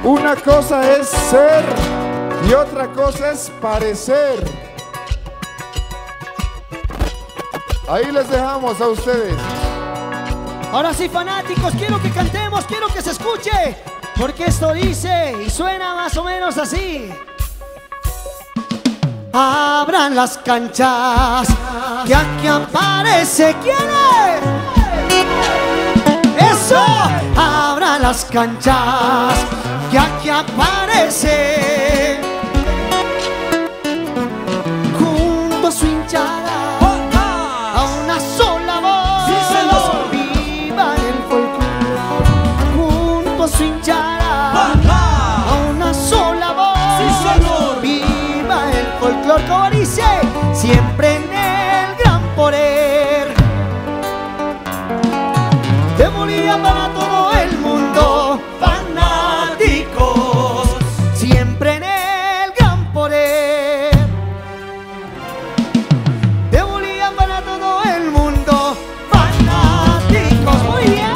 Una cosa es ser y otra cosa es parecer. Ahí les dejamos a ustedes. Ahora sí, fanáticos, quiero que cantemos, quiero que se escuche, porque esto dice y suena más o menos así. Abran las canchas, que aquí aparece. ¿Quién es? ¡Eso! Abran las canchas, que aquí aparece. Junto a su hinchada, a una sola voz. ¡Sí, señor! Viva el folclore. Junto a su hinchada, a una sola voz. ¡Sí, señor! Viva el folclore, como dice, siempre en el gran poder de Bolivia para todo el mundo. Fanáticos, siempre en el gran poder de Bolivia para todo el mundo. Fanáticos, muy bien.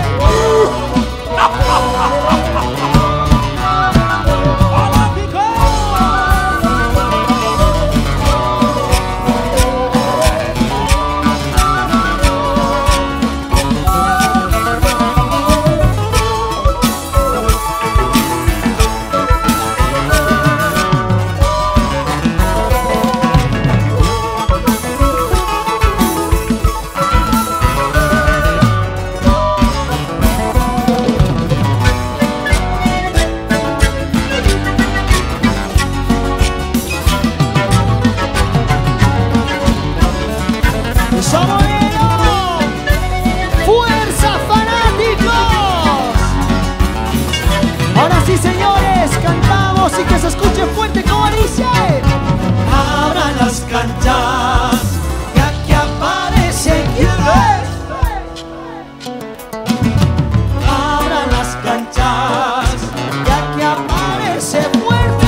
¡Somos fuerza, fanáticos! Ahora sí, señores, cantamos y que se escuche fuerte como dice. Abran las canchas, que aquí aparece. ¿Quién es? Abran las canchas, que aquí aparece fuerte.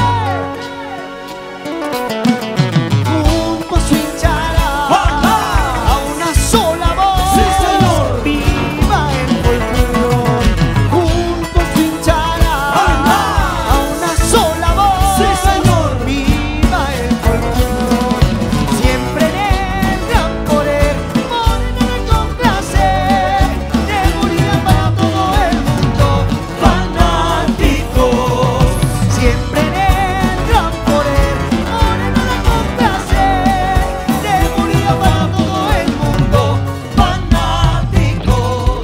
Junto a su hinchada, a una sola voz. ¡Sí, señor! Viva el folclore. Junto a su hinchada, a una sola voz. ¡Sí, señor! Viva el folclore. Siempre en el gran poder, moriré con placer. De Bolivia para todo el mundo. Fanáticos, Siempre en el gran poder, moriré con placer. De Bolivia para todo el mundo. fanáticos.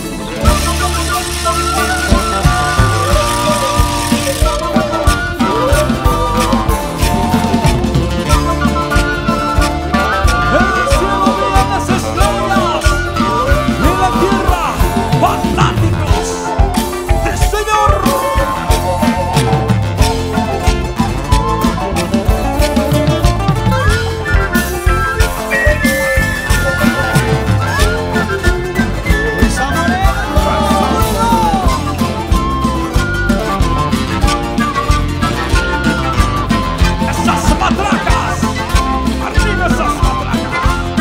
En el cielo brillan las estrellas, y en la tierra, fanáticos. ¡Sí, señor! Esa ¡Esas matracas! ¡Arriba esas matracas!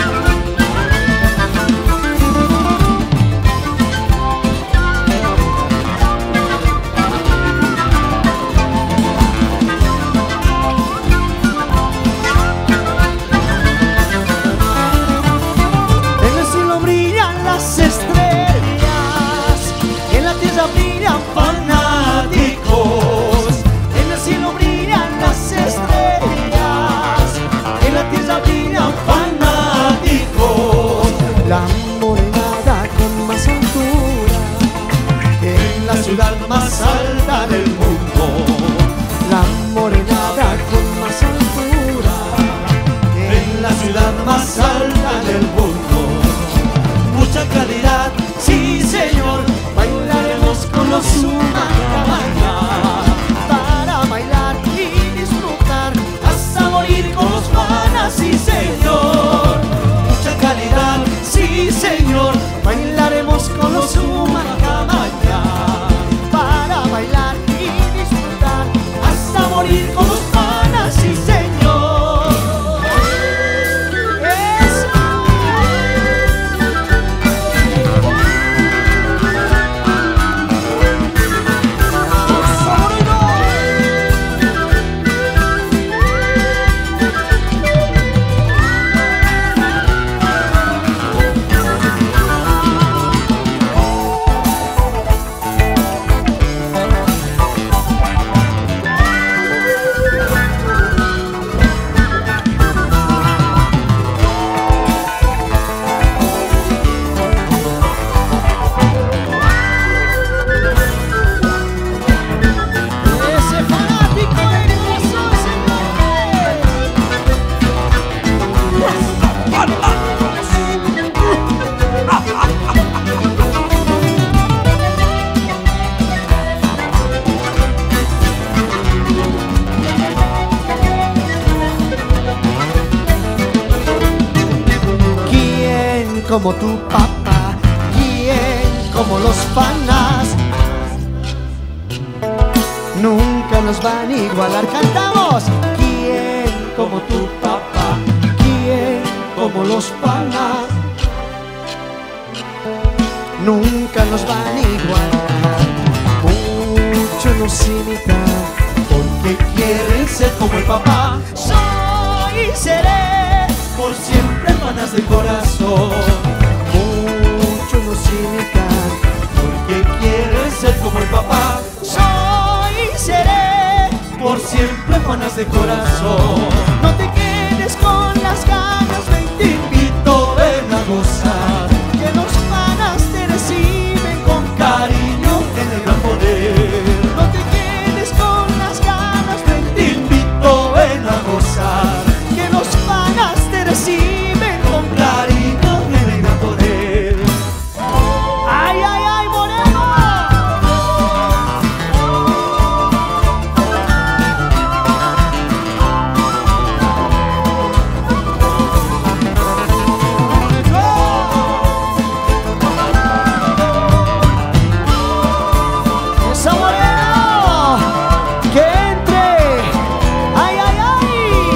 En el cielo brillan las estrellas, en la tierra brillan fanáticos. En el cielo brillan las estrellas, en la tierra brillan fanáticos. La morenada con más altura, en la ciudad más alta del mundo. La morenada con más altura, en la ciudad más alta del mundo. Mucha calidad, sí señor, bailaremos con los Sumacabana. Para bailar y disfrutar hasta morir con los panas, sí señor. Mucha calidad, sí señor, bailaremos con los Sumacabana. Para bailar y como tu papá? ¿Quién como los panas? Nunca nos van a igualar. Cantamos. ¿Quién como tu papá? ¿Quién como los panas? Nunca nos van a igualar. Muchos nos imitan porque quieren ser como el papá. Soy y seré por siempre panas de corazón. Muchos nos imitan porque quieren ser como el papá. Soy y seré por siempre panas de corazón. No te quedes con las ganas, ven, te invito, ven a gozar. Que los panas te reciben con cariño en el gran poder. No te quedes con las ganas, ven, te invito, ven a gozar. Que los panas te reciben con cariño en el gran poder. ¡Ay, ay, ay, Moreno! ¡Esa Moreno! ¡Que entre! ¡Ay, ay, ay!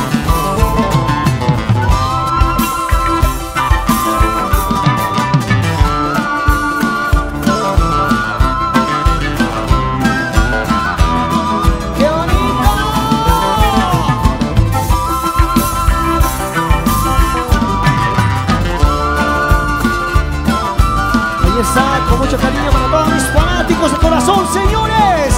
¡Qué bonito! Ahí está, con mucho cariño para todos mis fanáticos de corazón, señores.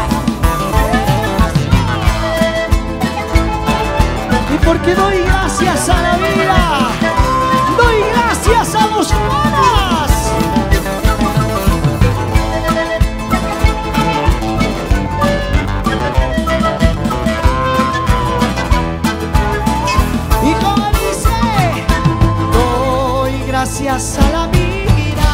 Y porque doy gracias a la vida, doy gracias a los panas. Y como dice, doy gracias a la vida,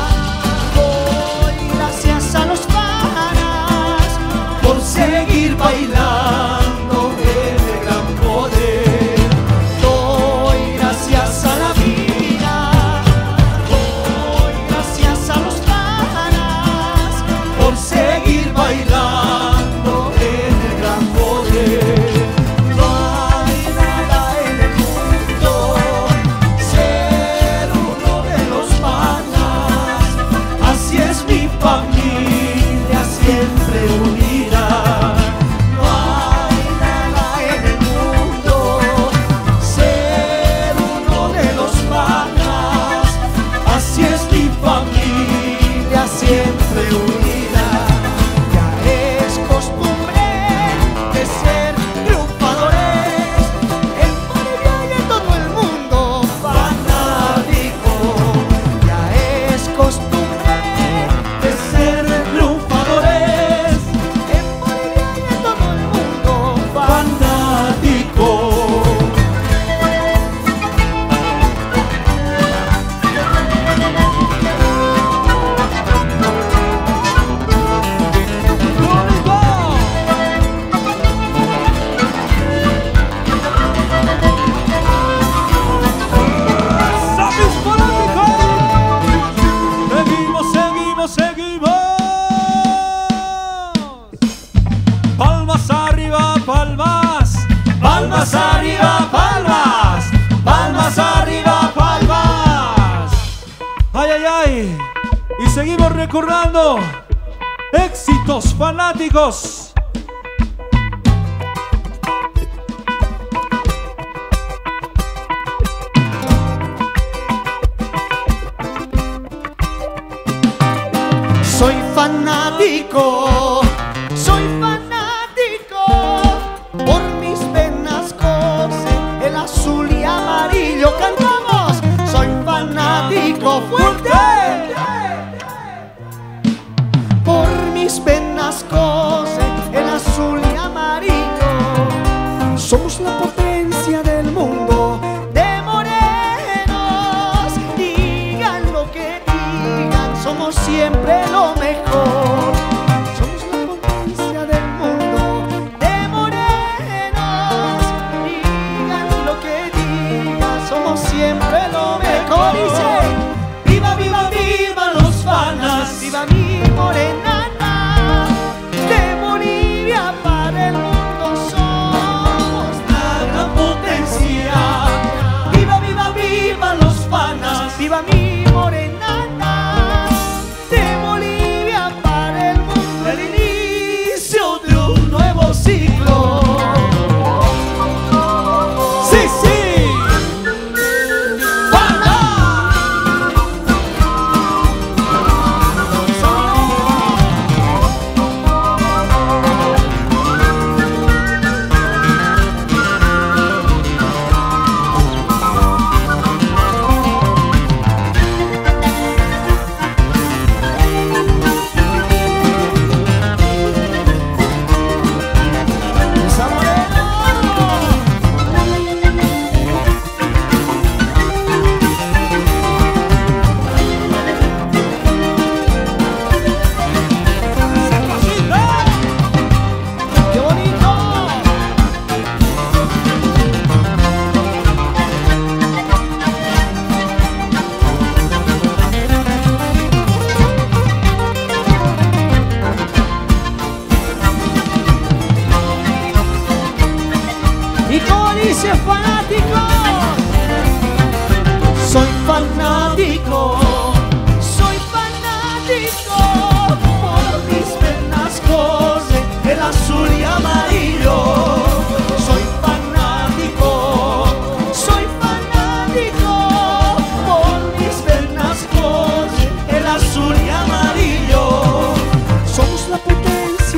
doy gracias a los panas por seguir bailando en el gran poder. Doy gracias a la vida, doy gracias a los panas por seguir bailando en el gran poder. No hay nada en el mundo, ser uno de los panas. Así es mi familia, siempre unida. No hay nada en el mundo, ser uno de los panas. Así es mi familia, siempre unida. Ya es costumbre de ser triunfadores en Bolivia y en todo el mundo fanático. Ya es costumbre de ser triunfadores en Bolivia y en todo el mundo fanático. ¡Sabes, fanático! Seguimos, seguimos, seguimos. Palmas arriba, palmas. Palmas arriba, palmas. Palmas arriba, palmas. Ay, ay, ay. Y seguimos recordando éxitos fanáticos. Soy fanático, soy fanático, por mis venas corre el azul y amarillo. Cantamos, soy fanático fuerte, por mis venas corre el azul y amarillo. Somos la potencia del mundo de morenos, digan lo que digan, somos siempre lo mejor. Somos la potencia del mundo de morenos, digan lo que digan, somos siempre lo mejor.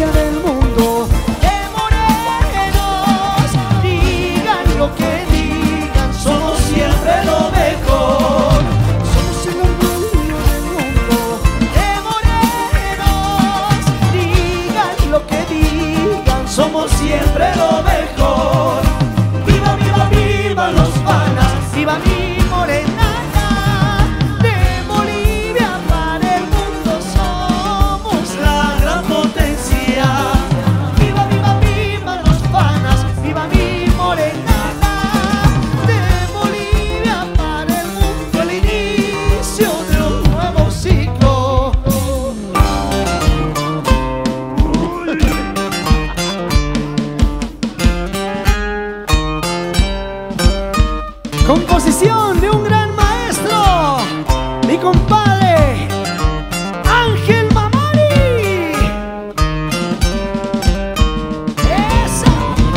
Bolivia del mundo. ¡Qué morenos! Digan lo que digan, somos siempre lo mejor. Somos el orgullo del mundo. ¡Qué morenos! Digan lo que digan, somos siempre lo mejor. ¡Viva, viva, viva los panas! ¡Viva mi morenada! De Bolivia para el mundo somos la gran potencia. ¡Viva, viva, viva los panas! ¡Viva mi morenada! De Bolivia para el mundo, el inicio de un nuevo ciclo. Composición de un gran maestro, mi compadre Ángel Mamani. ¡Eso!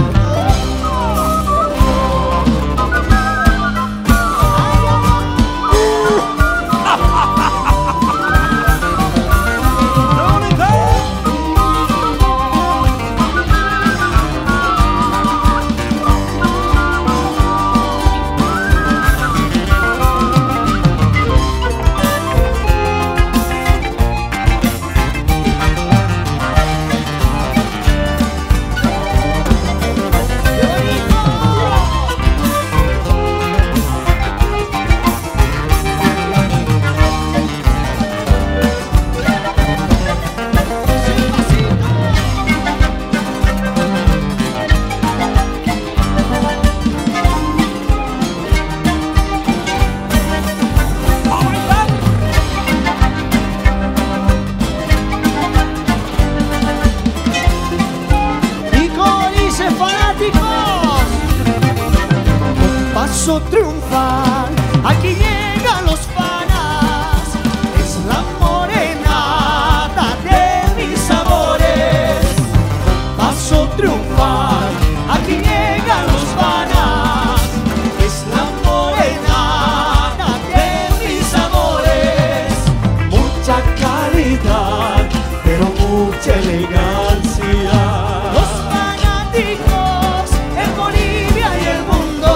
Paso triunfal, aquí llegan los panas, es la morenada de mis sabores. Paso triunfal, aquí llegan los panas, es la morenada de mis sabores. Mucha calidad, pero mucha elegancia. Los fanáticos en Bolivia y el mundo.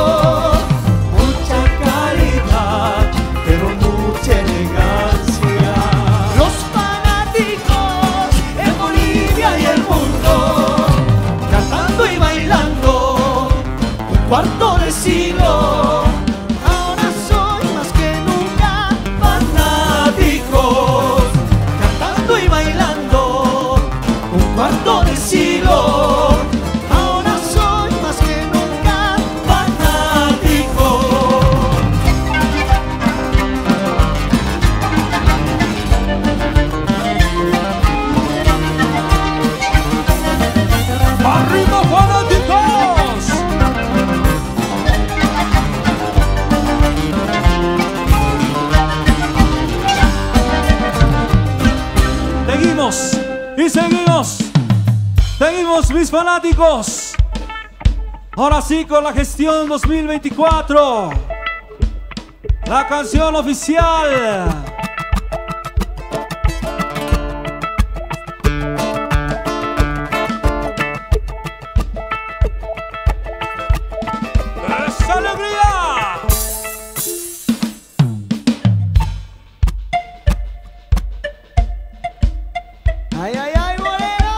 Mucha calidad, pero mucha elegancia. Los fanáticos en Bolivia y el mundo, cantando y bailando un cuarto de siglo. Ahora soy más que nunca fanáticos, cantando y bailando un cuarto de siglo. Ahora soy más que nunca fanático. ¡Arriba, fanáticos! Seguimos y seguimos. Seguimos, mis fanáticos. Ahora sí, con la gestión 2024. La canción oficial. ¡Esa alegría! ¡Ay, ay, ay, bolero!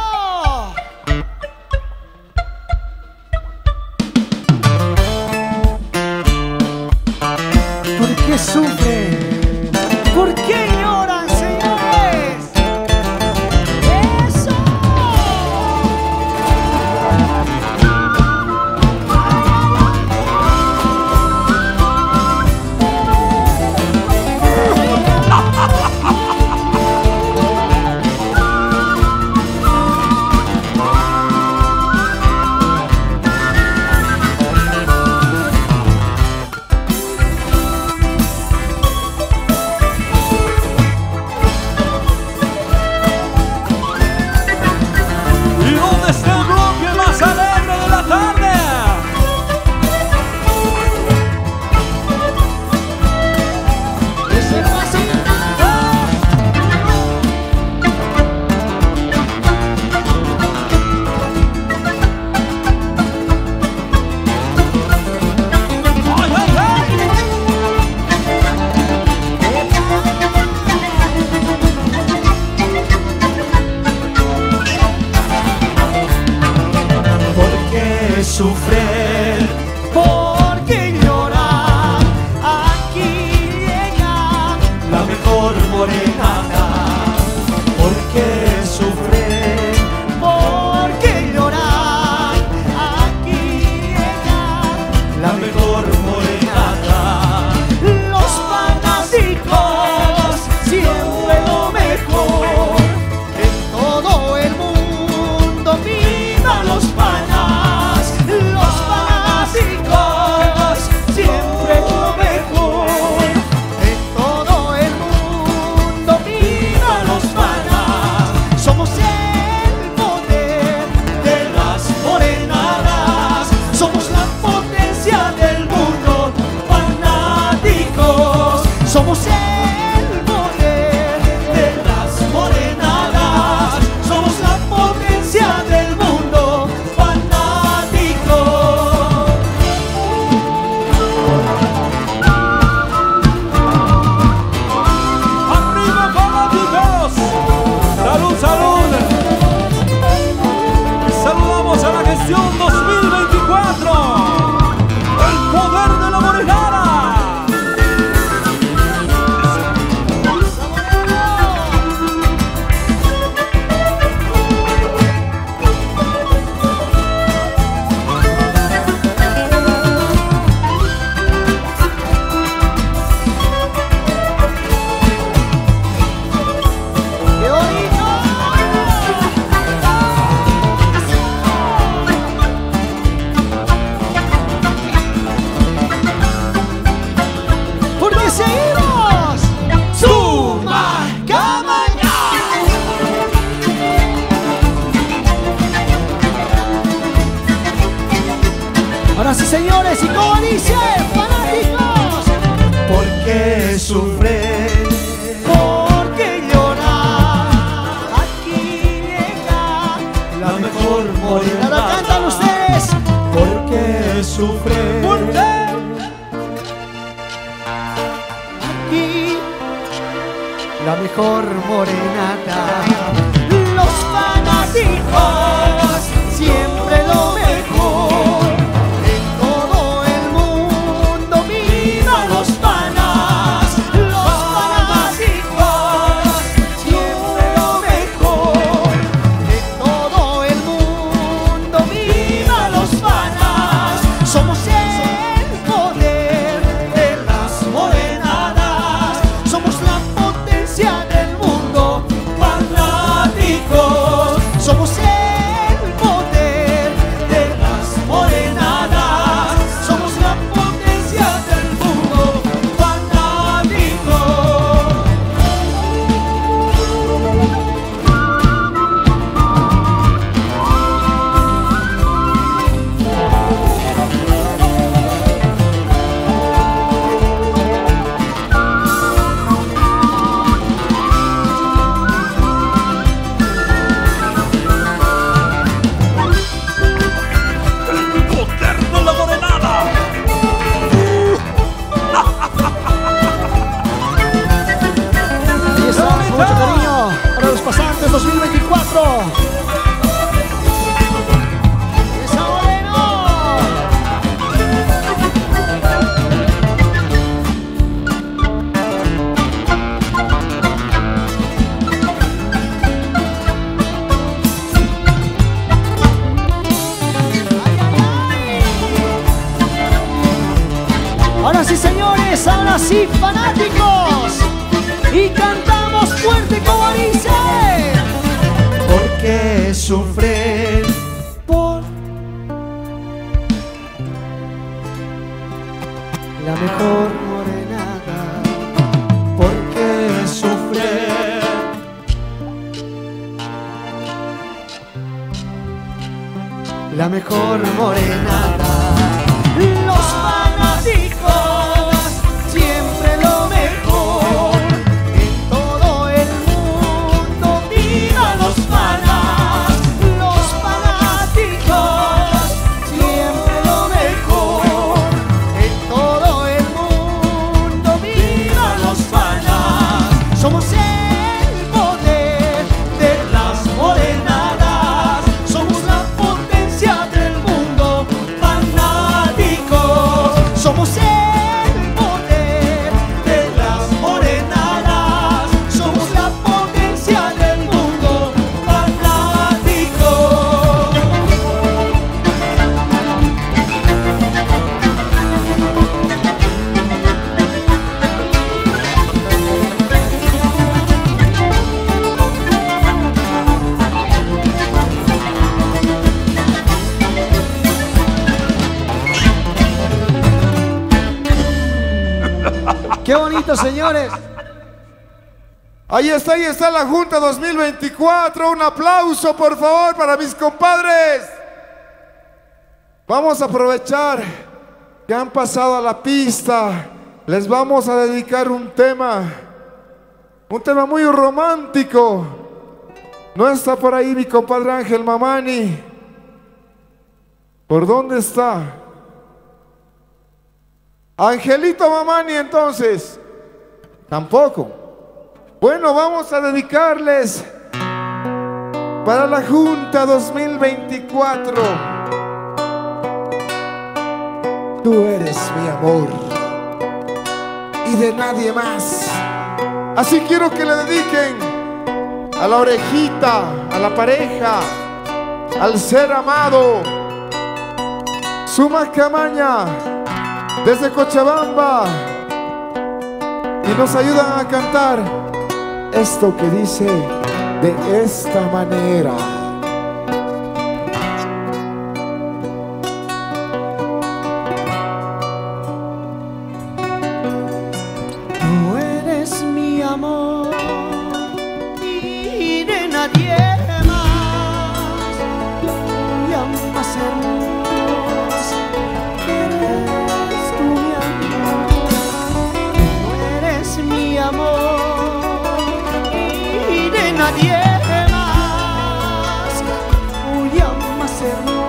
¿Por qué sufren? ¿Por sufrir? ¿Por qué llorar? Aquí llega la mejor morenada. ¿Por qué sufrir? ¿Por qué llorar? Aquí llega la mejor morenada. Los fanáticos siempre lo mejor. En todo el mundo viva los panas. Los fanáticos siempre lo mejor. En todo el mundo viva los panas. Somos el poder de las morenadas. Somos la potencia del mundo. Fanáticos. Somos el poder de las morenadas. Somos la potencia del mundo. Fanáticos. ¡Arriba, fanáticos! ¡Salud, salud! Saludamos a la gestión 2024. ¡El poder de la morenada! ¡Qué bonito! Porque seguimos Zumba Cabaña. Ahora sí, señores, y como dice, fanáticos. ¿Por qué sufrir? ¿Por qué llorar? Aquí llega la mejor morenada. ¿Cantan ustedes? ¿Por qué sufrir? ¿Por qué? Aquí la mejor morenada. Los fanáticos siempre lo mejor. En todo el mundo viva los panas. Los fanáticos siempre lo mejor. En todo el mundo viva los panas. Somos el poder de las morenadas. Somos la potencia del mundo. Fanáticos. Somos el poder de las morenadas. Somos la potencia del mundo. Fanáticos. ¡El poder de la morenada! Y está con mucho cariño para los pasantes 2024. ¡Está bueno! Ahora sí, señores, ahora sí, fanáticos. Y cantamos fuerte como dice. ¿Por qué sufrir? Por la mejor morenada. ¿Por qué sufrir? La mejor morenada. Los fanáticos siempre lo mejor. En todo el mundo viva los panas. Los fanáticos siempre lo mejor. En todo el mundo viva los panas. Somos el poder de las morenadas. Somos la potencia del mundo. Qué bonito, señores. Ahí está la Junta 2024. Un aplauso, por favor, para mis compadres. Vamos a aprovechar que han pasado a la pista. Les vamos a dedicar un tema muy romántico. No está por ahí mi compadre Ángel Mamani. ¿Por dónde está? Angelito Mamani, entonces. Tampoco. Bueno, vamos a dedicarles para la Junta 2024. Tú eres mi amor y de nadie más. Así quiero que le dediquen a la orejita, a la pareja, al ser amado. Suma Camaña, desde Cochabamba, y nos ayudan a cantar esto que dice de esta manera. Tú eres mi amor y de nadie más. Mi alma más hermosa, eres tú mi amor. Tú eres mi amor y de nadie más. Mi alma más hermosa.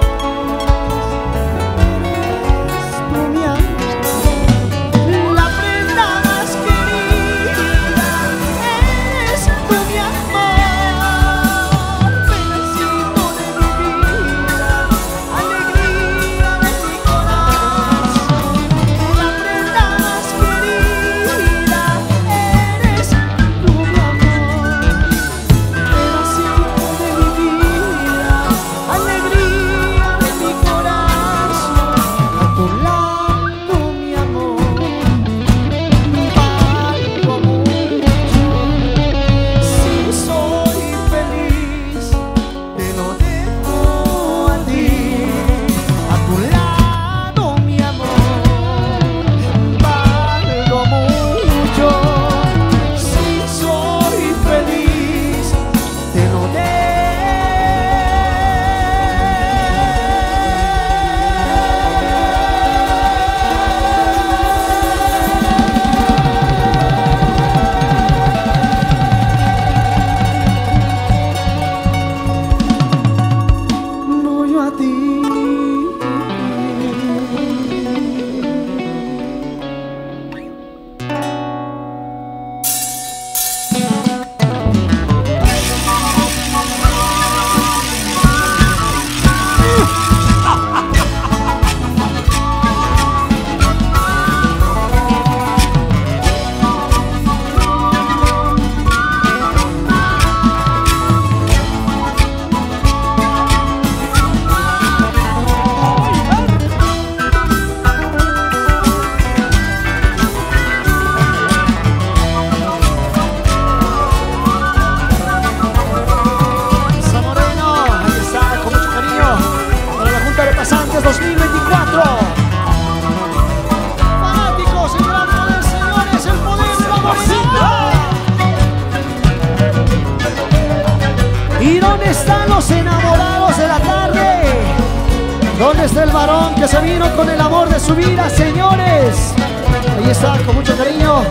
¿Dónde está el varón que se vino con el amor de su vida, señores? Ahí está, con mucho cariño.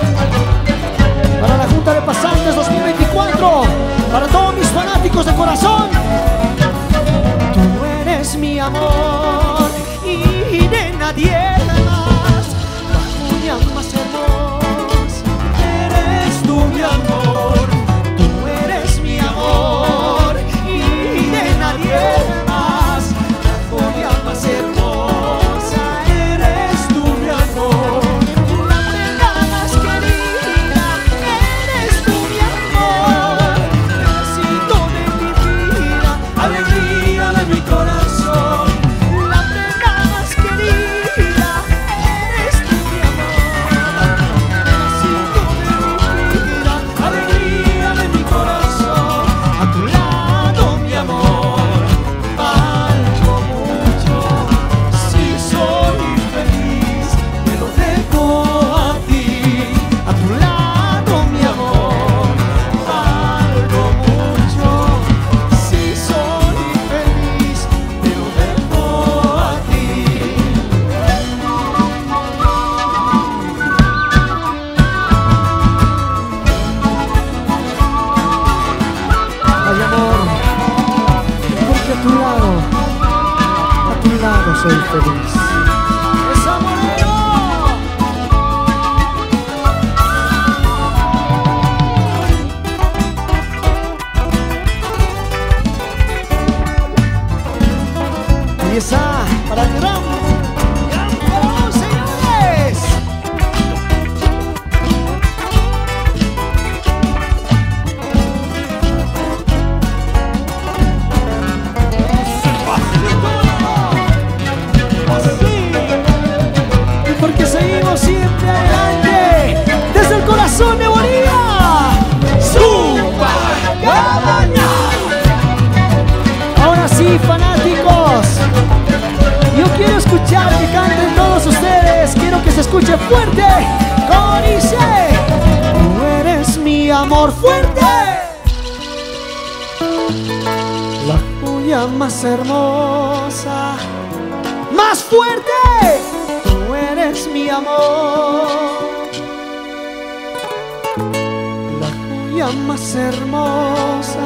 Para la Junta de Pasantes 2024. Para todos mis fanáticos de corazón. Tú eres mi amor y de nadie más. Bajo mi alma más hermosa, eres tú mi amor. Tú eres mi amor y de nadie más. Mi alma más hermosa, eres tú mi amor. La prenda más querida, eres tú mi amor. Pedacito de mi vida, alegría de mi corazón. La prenda más querida, yo soy feliz. ¡Esa Moreno! Y esa para el gran faraón, señores. Porque seguimos siempre adelante desde el corazón de Bolivia. ¡Supa! Ahora sí, fanáticos, yo quiero escuchar que canten todos ustedes. Quiero que se escuche fuerte, como dice: tú eres mi amor fuerte, la joya más hermosa, más fuerte. Tú eres mi amor, la joya más hermosa,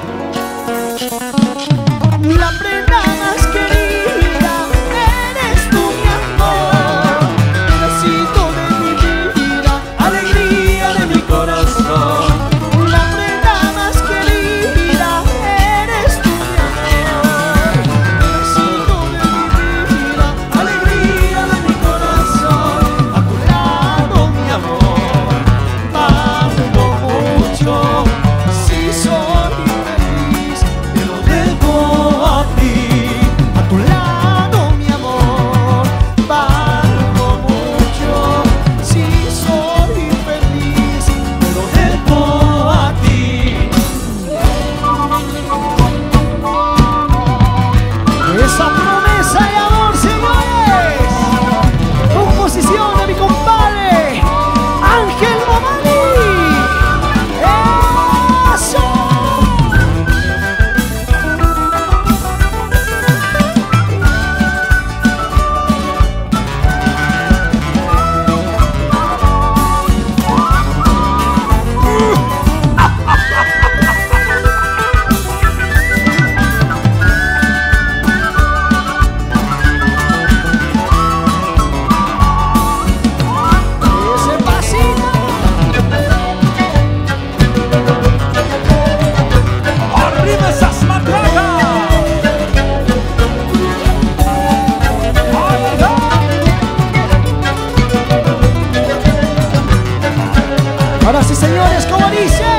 la prenda más querida. Eres tú mi amor, pedacito de mi vida, alegría de mi corazón. La prenda más querida, eres tú mi amor, pedacito de mi vida, alegría de mi corazón. A tu lado mi amor, valgo mucho. Si soy feliz, te lo debo a ti. A tu lado mi amor, valgo mucho. Si soy feliz, te lo debo a ti. Esa promesa de amor, señores. Composición de mi compadre Ángel Mamani. ¡Eso! Ese pasito. ¡Arriba esas matracas! ¡Arriba! Ahora sí, señores, como dice: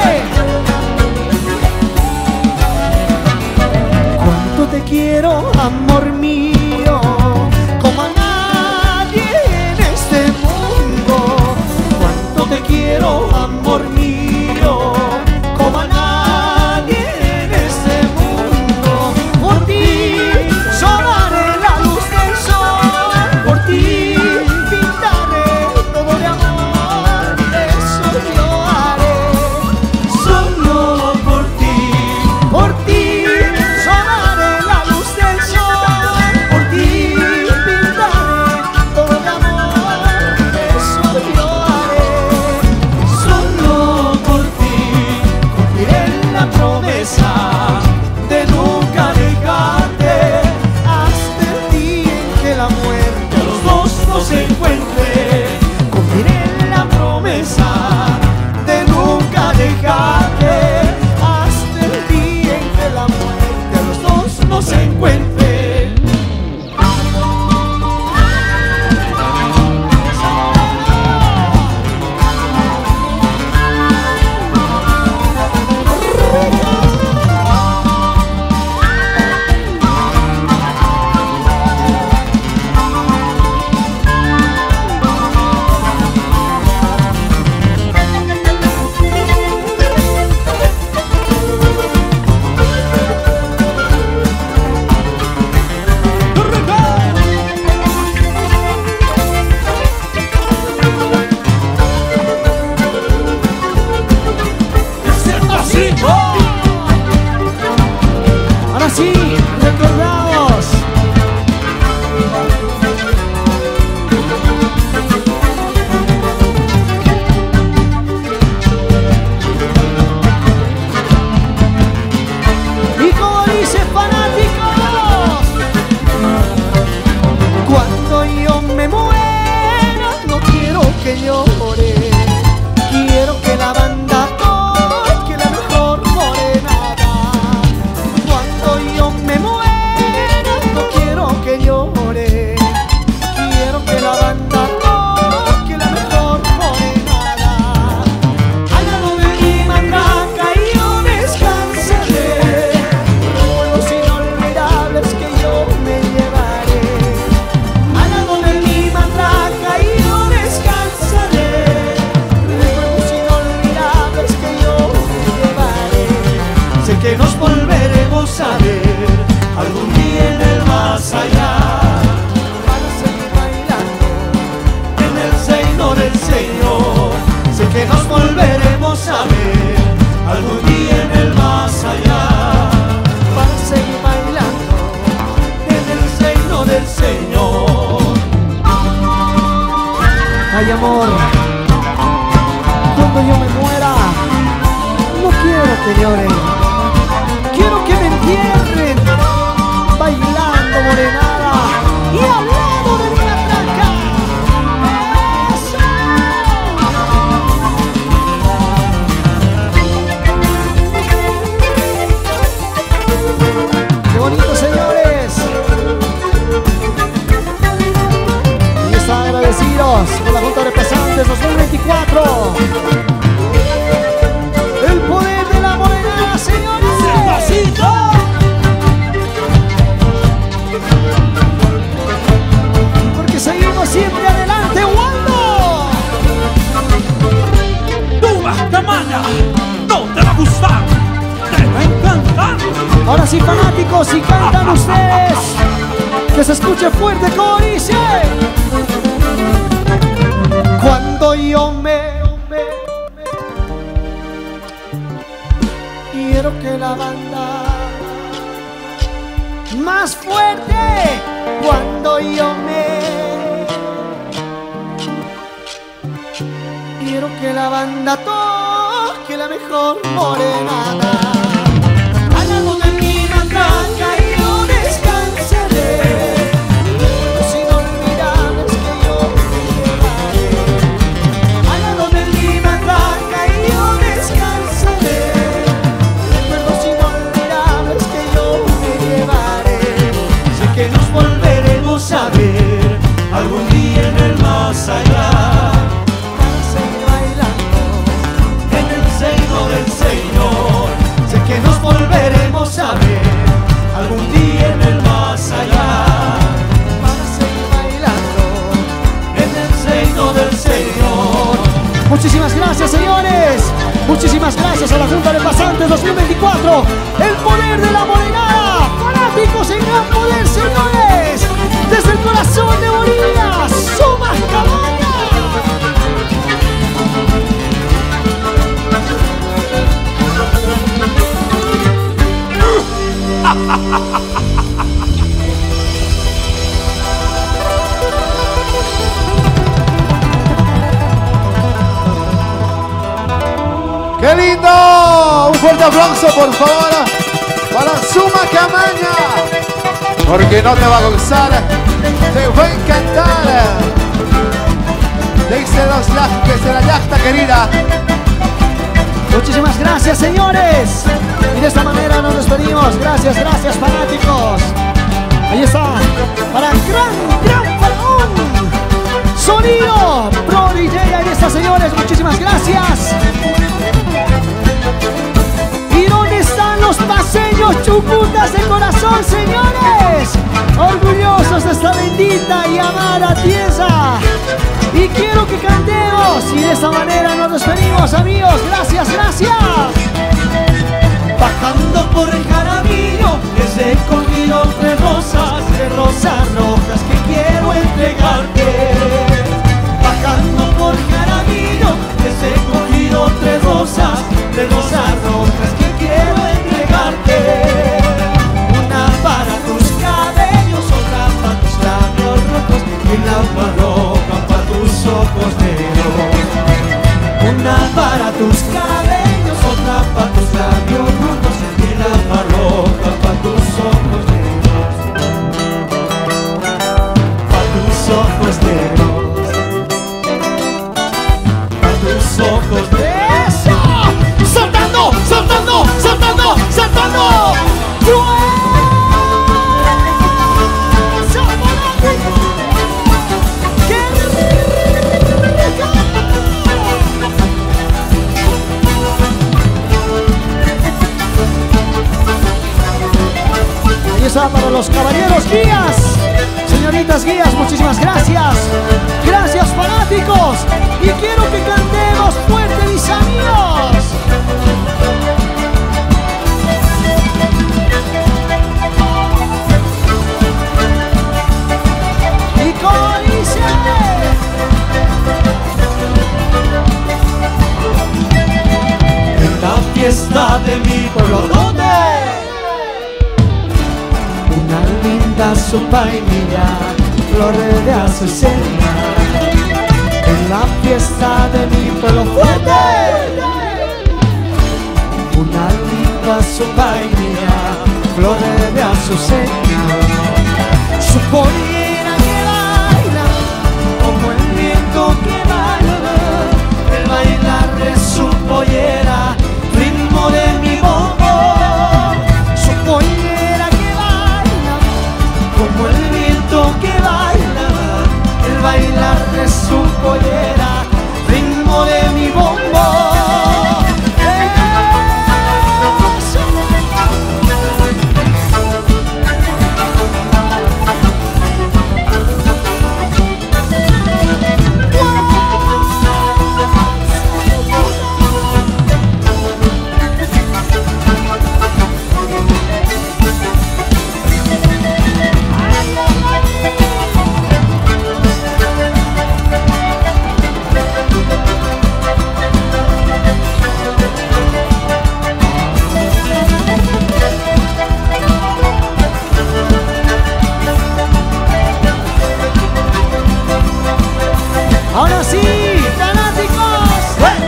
cuánto te quiero, amor mío, como a nadie en este mundo. Cuánto te quiero, amor mío, como a nadie en este mundo. Por ti solaré la luz del sol, por ti pintaré todo de amor. Eso yo haré, solo por ti solaré la luz del sol, por más allá, para seguir bailando en el seno del Señor. Sé que nos volveremos a ver algún día en el más allá, para seguir bailando en el seno del Señor. Ay, amor, cuando yo me muera, no quiero que lloren, quiero que me entierren bailando morenada y al lado de mi matraca. ¡Qué bonito, señores! Y están agradecidos con la Junta de Pasantes 2024. El poder de la morenada, señores. ¡Despacito! Porque seguimos siempre adelante, Waldo. ¡Tuba, Camaña! ¡No te va a gustar! ¡Te va a encantar! Ahora sí, fanáticos, si cantan ustedes, que se escuche fuerte como dice. Cuando yo quiero que la banda más fuerte, cuando yo quiero que la banda toque la mejor morenada. Al lado de mi matraca y yo descansaré, los inolvidables que yo me llevaré. Al lado de mi matraca y yo descansaré, recuerdos inolvidables que yo me llevaré. Sé que nos volveremos a ver algún día en el más allá, para seguir bailando en el seno del Señor. Sé que nos volveremos a ver algún día en el más allá, para seguir bailando en el seno del Señor. Muchísimas gracias, señores. Muchísimas gracias a la Junta de Pasantes 2024. El poder de la morenada. Fanáticos en gran poder, señores. Desde el corazón de Bolivia, Sumas Cabaña. ¡Qué lindo! Un fuerte aplauso, por favor, para Suma Camaña, porque no te va a gustar, te va a encantar. Dice los yajes de la yachta querida. Muchísimas gracias, señores. Y de esta manera nos despedimos. Gracias, gracias, fanáticos. Ahí está, para gran faraón. Sonido Pro DJ. Ahí está, señores. Muchísimas gracias. ¿Y dónde están los paseños chucutas de corazón, señores? Orgullosos de esta bendita y amada tierra. Y quiero que cantemos. Y de esta manera nos despedimos, amigos. Gracias, gracias. Bajando por el Jaramillo, les he cogido tres rosas, tres rosas rojas que quiero entregarte. Bajando por el Jaramillo, les he cogido tres rosas rojas que quiero entregarte. Una para tus cabellos, otra para tus labios rojos y la más roja para tus ojos negros. Una para tus cabellos, otra para tus labios rojos y la más roja para tus ojos negros. Para tus ojos negros. Para tus ojos negros. ¡Saltando! ¡Saltando! ¡Saltando! ¡Saltando! Ahí está para los caballeros guías, señoritas guías, muchísimas gracias. Gracias, fanáticos. Y quiero que cantemos fuerte, mis amigos. su painilla, flores de azucena. En la fiesta de mi pueblo fuerte, una linda su painilla, flores de azucena. Su pollera que baila como el viento que baila, el bailar de su pollera, ritmo de mi bombo. Su pollera que baila como el viento que baila, el bailar de su pollera, ritmo de mi bombo. Ahora sí, fanáticos.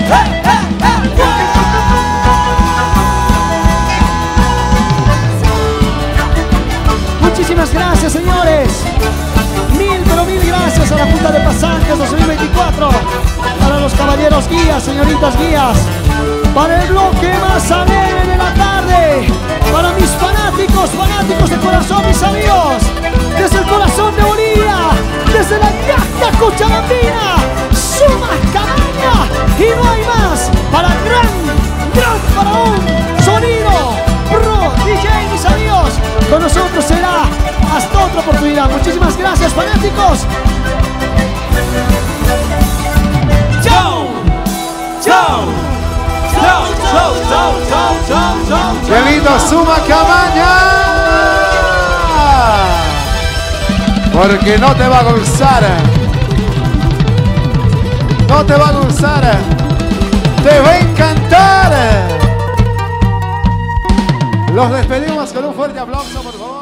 Muchísimas gracias, señores. Mil, pero mil gracias a la Junta de Pasantes 2024. Para los caballeros guías, señoritas guías. Para el bloque más alegre de la tarde. Para mis fanáticos, fanáticos de corazón, mis amigos. Desde el corazón de Bolivia, desde la Llacta Cochabambina, Suma Cabaña, y no hay más. Para gran faraón, sonido, pro, DJ, mis amigos. Con nosotros será hasta otra oportunidad. Muchísimas gracias, fanáticos. ¡Chao! ¡Chao! ¡Chao, chao, chao, chao, chao, chao! ¡Qué lindo Suma Cabaña! Porque no te va a gustar. No te va a gustar. Te va a encantar. Los despedimos con un fuerte aplauso, por favor.